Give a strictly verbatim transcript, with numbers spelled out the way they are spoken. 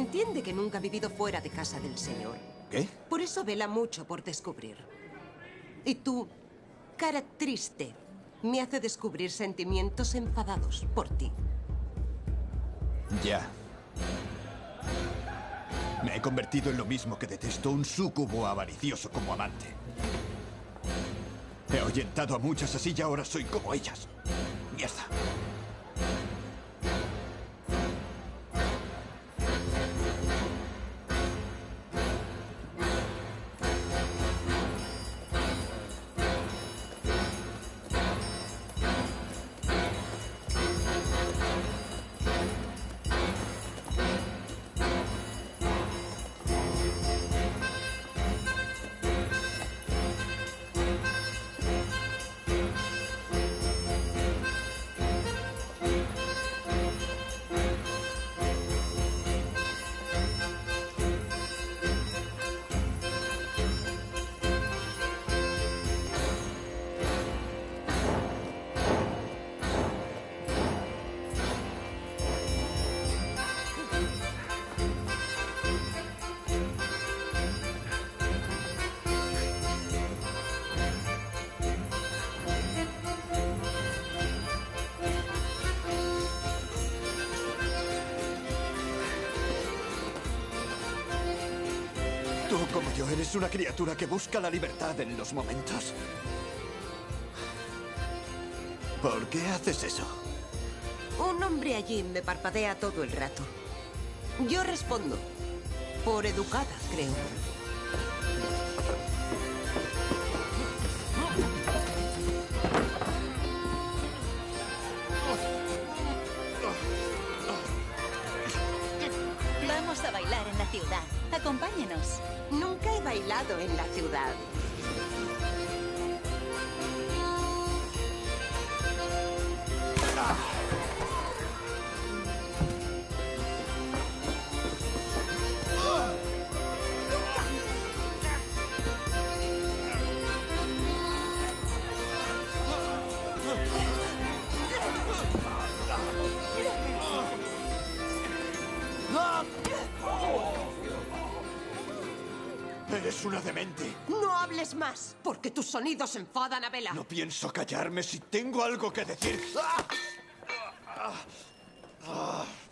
Entiende que nunca ha vivido fuera de casa del Señor. ¿Qué? Por eso vela mucho por descubrir. Y tu cara triste me hace descubrir sentimientos enfadados por ti. Ya. Me he convertido en lo mismo que detesto, un súcubo avaricioso como amante. He ahuyentado a muchas así y ahora soy como ellas. Mierda. Tú, como yo, eres una criatura que busca la libertad en los momentos. ¿Por qué haces eso? Un hombre allí me parpadea todo el rato. Yo respondo. Por educada, creo. Vamos a bailar en la ciudad. Acompáñenos. Nunca he bailado en la ciudad. Eres una demente. No hables más, porque tus sonidos enfadan a Bella. No pienso callarme si tengo algo que decir. ¡Ah! ¡Ah! ¡Ah!